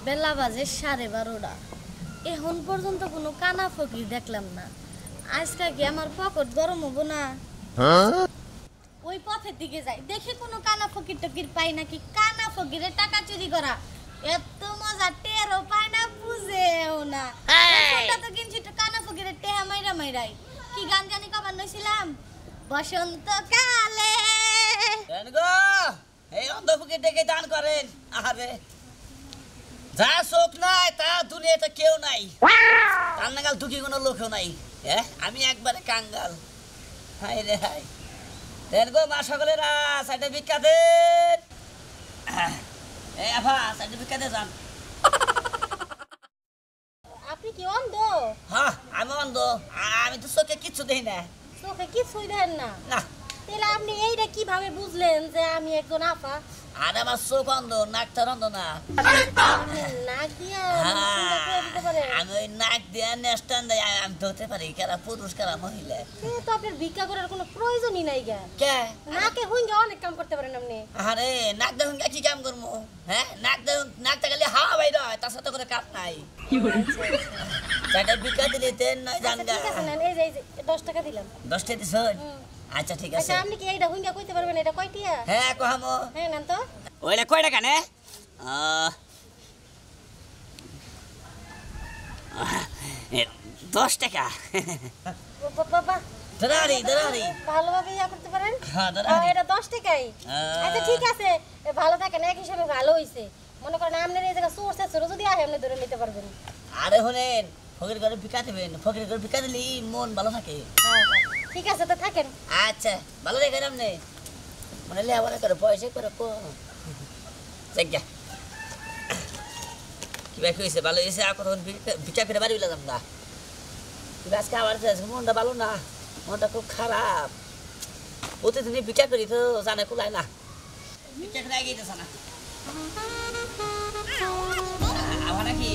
বেলা বাজে 12:30। এখন পর্যন্ত কোনো কানা ফকির দেখলাম না। আজকে কি আমার পকেট গরম হবো না? ওই পথের দিকে যাই, দেখি কোনো কানা ফকির টকির পাই নাকি। কানা ফকিরের টাকা চুরি করা এত মজা, টেরও পায় না, বুঝেও না। ফোনটা তো কিনছি তো কানা ফকিরের টেহা মাইরা মাইরাই। কি গান জানি কবার নইছিলাম, বসন্তকালে গো এই অন্ধ ফকির ডেকে দান করেন। আরে যা চোখ নাই তা দুনিয়াতে কেউ নাই, তার নাগাল দুঃখী কোনো লোকও নাই। হ্যাঁ আমি একবারে কাঙ্গাল। হাই রে হাই, দেন গো মা সকলেরা সাইডে ভিক্ষা দেন। এই আফা সাইডে ভিক্ষা দে যান। আপনি কি অন্ধ? হ্যাঁ আমি অন্ধ, আমি তো চোখে কিচ্ছু দেখি না। চোখে কিছুই দেন না? না। তাহলে আপনি এইটা কিভাবে বুঝলেন যে আমি একজন আফা? আর আমার চোখ অন্ধ, নাকটা অন্ধ না। নাক দিয়া আমি ওই নাক দিয়ে নেস্টান দেয় আমি ধরতে পারি কারা পুরুষ কারা মহিলা। তো আপনার ভিক্ষা করার কোনো প্রয়োজনই নাই গা। কে নাকে হুইঙ্গা অনেক কাম করতে পারেন আপনি। আরে নাক দিয়ে হুইঙ্গা কি কাম করবো? হ্যাঁ নাকটা খালি হাওয়া বাইর হয়, তার সাথে করে কাপ নাই। চারটা ভিক্ষা দিলে তেন নয় জানগা। ঠিক আছে, এই যে 10 টাকা দিলাম। 10 টাকা দিছ? আচ্ছা ঠিক আছে। আচ্ছা আপনি কি এইটা হুইঙ্গা কইতে পারবেন এটা কয়টিয়া? হ্যাঁ কহামো। হ্যাঁ নেন তো। ওইটা কয় টাকা নে? 10 টাকা। বাবা দাঁড়ারি ভালোভাবে ইয়া করতে পারেন? হ্যাঁ দাঁড়ারি। এটা 10 টাকাই। আচ্ছা ঠিক আছে, ভালো থাকেন, এক হিসাবে ভালো হইছে। মনে করেন আপনার এই জায়গা সোর্স আছে, যদি আহে আপনি ধরে নিতে পারবেন। আরে শুনেন, ফকির ঘরে ভিক্ষা দেবেন, ফকির ঘরে ভিক্ষা দিলে মন ভালো থাকে। হ্যাঁ ঠিক আছে, তো থাকেন। আচ্ছা ভালো দেখেন আপনি, মানে লেবার করে পয়সা করে কি ভাই হয়েছে? ভালো হয়েছে। আর কতক্ষণ ভিক্ষা করে বাড়ি বিলাম না, আজকে আবার মনটা ভালো না, মনটা খুব খারাপ। প্রতিদিনই ভিক্ষা করি তো জানে কুলায় না, ভিক্ষা করে এগিয়ে যেতেছে না। আবার নাকি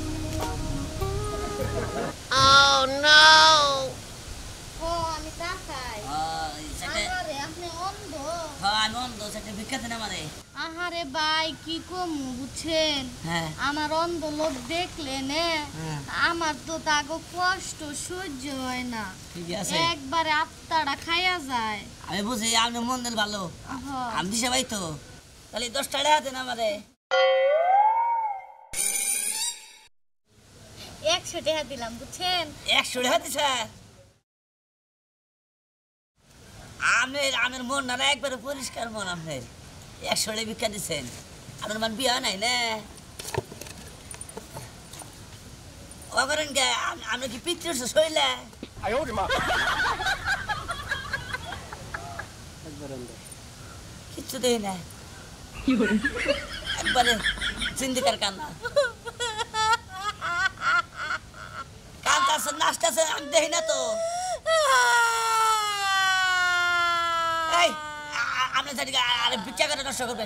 আমি তাকাই। আরে আপনি অন্ধ? আমি অন্ধ, সেটা ভিক্ষা দেন আমারে। আহারে ভাই কি কমু বুঝছেন, আমার অন্ধ লোক দেখলে নে আমার তো তাগো কষ্ট সহ্য হয় না, একবারে আত্মাটা খাইয়া যায়। আমি বুঝি আপনি মন দিল ভালো, আমি দিশে ভাই তো, তাহলে 10 টাকা দেন আমারে। 100 টাকা দিলাম বুঝছেন। 100 টাকা দিছে? আমার মন না একবারে পরিষ্কার মন। আপনার 100 টাকা ভিক্ষা দিচ্ছেন, আপনার মান বিয়া নাই না? ও করেন কে আমরা কি পিতৃ শৈলে কিচ্ছু দেই না, একবারে চিন্দিকার কান্না। কান্দাছে নাচতেছে আমি দেখি না তো। আপনার সাথে আরে ভিক্ষা করে নষ্ট করবেন।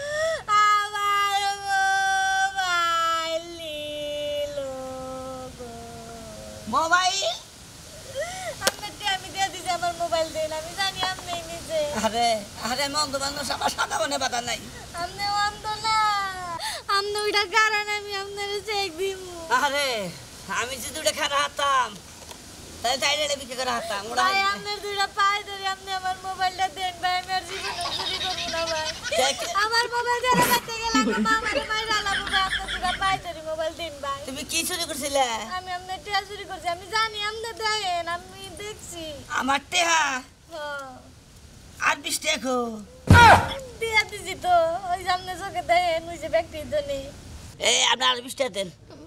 মোবাইল আমি দিয়ে দিছি, আমার মোবাইল দেন, আমি জানি আপনি নিজে। আরে আরে মন্দ মানুষ আমার সাদা মনে বাধা নাই। আপনি অন্ধ না, আপনি ওইটা কারণ আমি আপনার চেক দিব। আরে আমি যদি ওটা খারাপ হাতাম তাহলে চাইলে বিক্রি করে হাতাম। ভাই আপনার দুইটা পায়ে ধরে আপনি আমার মোবাইলটা দেন ভাই, আমি আর জীবনে চুরি করবো না ভাই। আমার মোবাইল ধরে রাখতে গেলে আমার মা আমাকে মাইরা লাবো ভাই, আপনার দুইটা পায়ে ধরে মোবাইল দিন ভাই। তুমি কি চুরি করছিলে? আমি আপনার টেহা চুরি করছি, আমি জানি আপনি দেন, আমি দেখছি। আমার টেহা আর 20 টাকা দিয়া দিছি তো, ওই সামনে চোখে দেন, ওই যে ব্যক্তির জন্য। এই আপনার আর 20 টাকা দেন।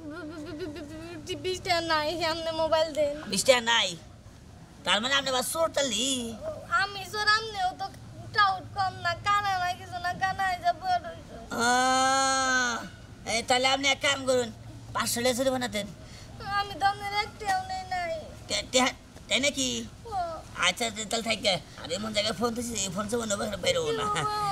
20 টাকা নাই, আপনি মোবাইল দেন। 20 টাকা নাই তার মানে আপনি আবার চোর তালি? আমি চোর, আপনিও তো টাউট কম না, কানা না কিছু না, কানা হয়ে যাবো। তাহলে আপনি এক কাম করুন, 500 টাকা চুরি বানাতেন। আমি তো আপনার একটাও নেই নাই। তাই নাকি? আচ্ছা তাহলে থাকে। আর এমন জায়গায় ফোন দিচ্ছি, ফোন সে মনে বেরোবো না।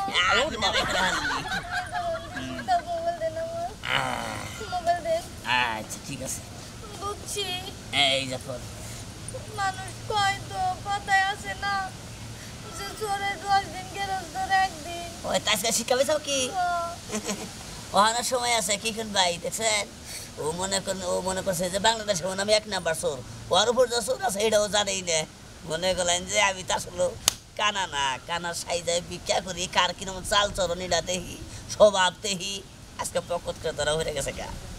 আচ্ছা ঠিক আছে, বুঝছি। এই যে ফোন। মানুষ কয় তো কথায় আছে না যে চোরে 10 দিন গেরস ধরে একদিন। ওই তাজকা শিক্ষা পেয়েছো কি? ওখানে সময় আছে কি কোন ভাই দেখছেন ও মনে করছে যে বাংলাদেশে মনে আমি 1 নাম্বার চোর ওর উপর যে চোর আছে এটাও জানেই না মনে করলেন যে আমি তো আসলে কানা না কানার সাইজে ভিক্ষা করি কার কিরকম চাল চরণ এটা দেখি স্বভাব দেখি আজকে পকট করে ধরা হয়ে গেছে গা